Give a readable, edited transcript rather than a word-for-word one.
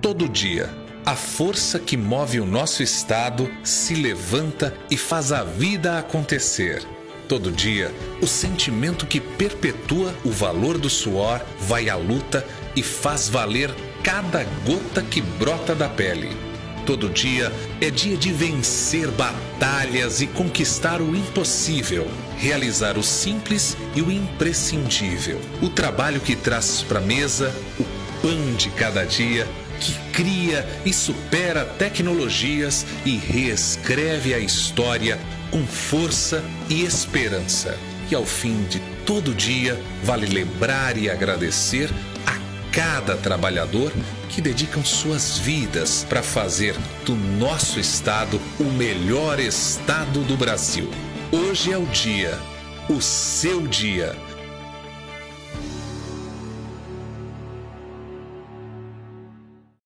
Todo dia, a força que move o nosso estado se levanta e faz a vida acontecer. Todo dia, o sentimento que perpetua o valor do suor vai à luta e faz valer cada gota que brota da pele. Todo dia é dia de vencer batalhas e conquistar o impossível, realizar o simples e o imprescindível. O trabalho que traz para a mesa o pão de cada dia, que cria e supera tecnologias e reescreve a história com força e esperança. E ao fim de todo dia, vale lembrar e agradecer a cada trabalhador que dedicam suas vidas para fazer do nosso estado o melhor estado do Brasil. Hoje é o dia, o seu dia.